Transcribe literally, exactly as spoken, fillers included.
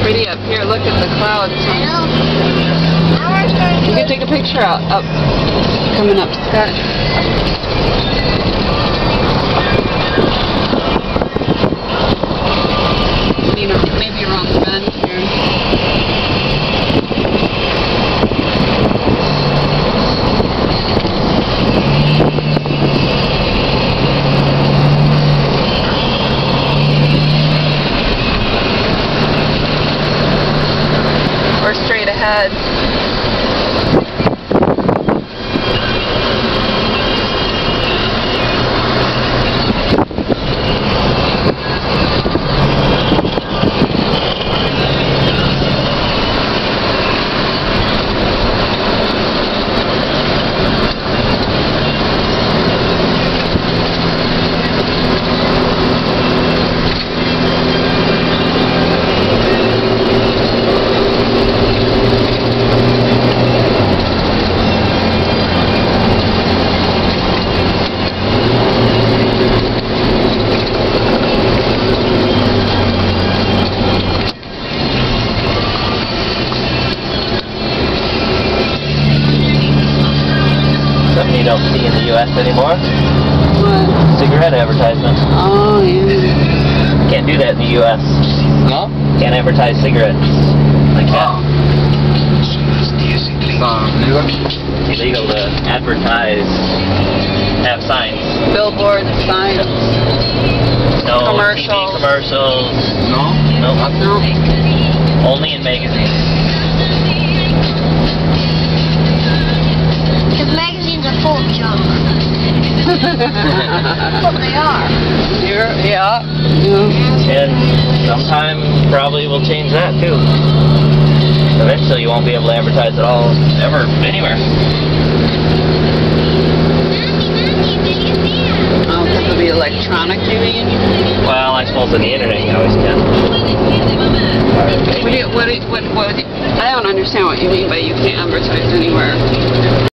pretty up here. Look at the clouds. I know. Now we're starting to You can take a picture out up coming up, Scott. You know, maybe wrong bend here. We're straight ahead. Something you don't see in the U S anymore. What? Cigarette advertisements. Oh, yeah. Can't do that in the U S. No? Can't advertise cigarettes like that. It's illegal to advertise, have signs. Billboards, signs, No commercials. T V commercials. No? No. No. Only in magazines. Because magazines are full of junk. Well, they are. You're, yeah. Yeah. And sometime probably we'll change that too. Eventually you won't be able to advertise at all, ever, anywhere. Oh, because it'll be electronic, you mean? Well, I suppose on the internet you always can. What do you, what, do you- what, what, I don't understand what you mean by you can't advertise anywhere.